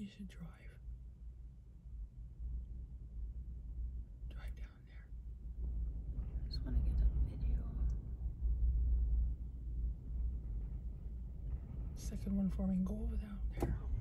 you should drive. Drive down there. I just want to get a video. Second one for me, go over down there.